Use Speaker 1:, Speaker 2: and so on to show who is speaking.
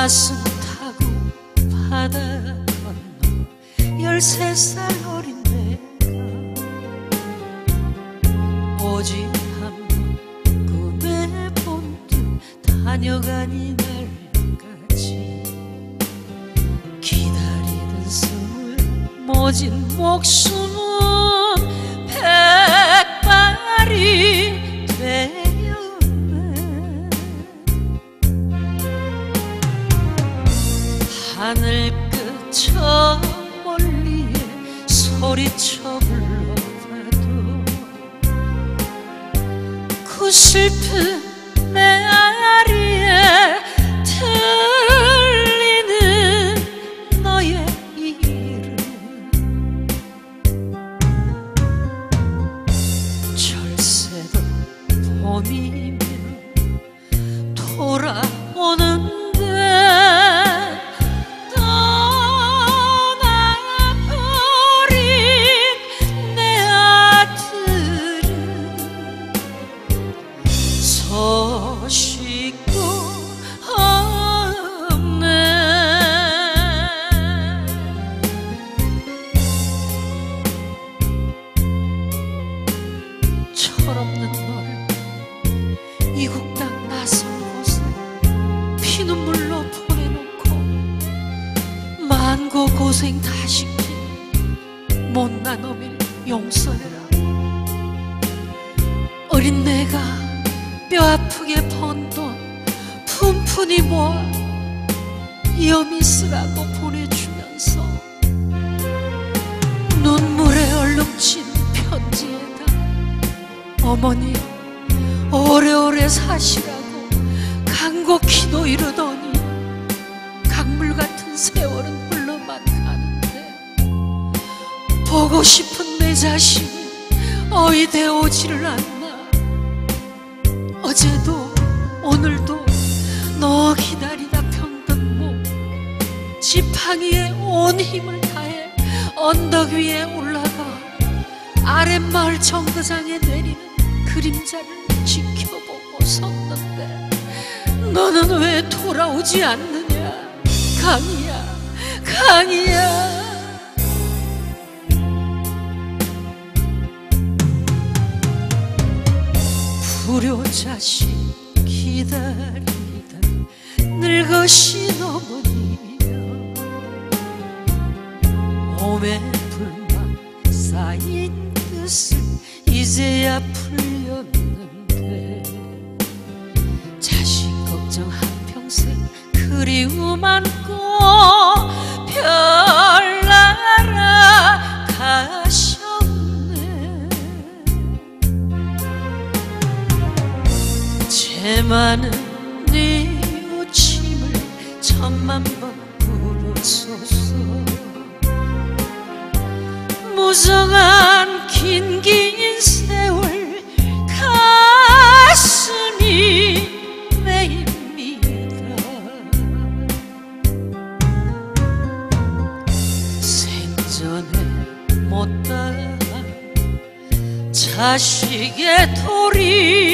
Speaker 1: 가슴 타고 바다 건너 13살 어린 내가 오직 한 번 꿈에 본듯 다녀간 이날까지 기다리던 숨을 모진 목숨은 백발이 되었네. 하늘 끝 저 멀리에 소리쳐 불러봐도 그 슬픈 메아리에 들리는 너의 이름 철새도 봄이면 돌아오는데 소식도 없네. 철없는 널 이국 땅 낯선 곳에 피눈물로 보내놓고 만고 고생 다 시킨 못난 놈을 용서해라. 어린 내가 뼈아프게 번 돈 푼푼히 모아 염이 쓰라고 보내주면서 눈물에 얼룩진 편지에다 어머니 오래오래 사시라고 간곡히도 이러더니 강물 같은 세월은 흘러만 가는데 보고 싶은 내 자식이 어이돼 오지를 않나. 어제도 오늘도 너 기다리다 병든 몸 지팡이에 온 힘을 다해 언덕 위에 올라가 아랫마을 정거장에 내리는 그림자를 지켜보고 섰는데 너는 왜 돌아오지 않느냐. 강이야 강이야. 불효자식 기다리다 늙으신 어머니여 몸에 불만 쌓인 뜻을 이제야 풀렸는데 자식 걱정 한평생 그리움 안고 별나라 가셨네. 제 많은 뉘우침을 천만 번 부르소서. 무성한 긴 세월 가슴이 메입니다. 생전에 못다한 자식의 도리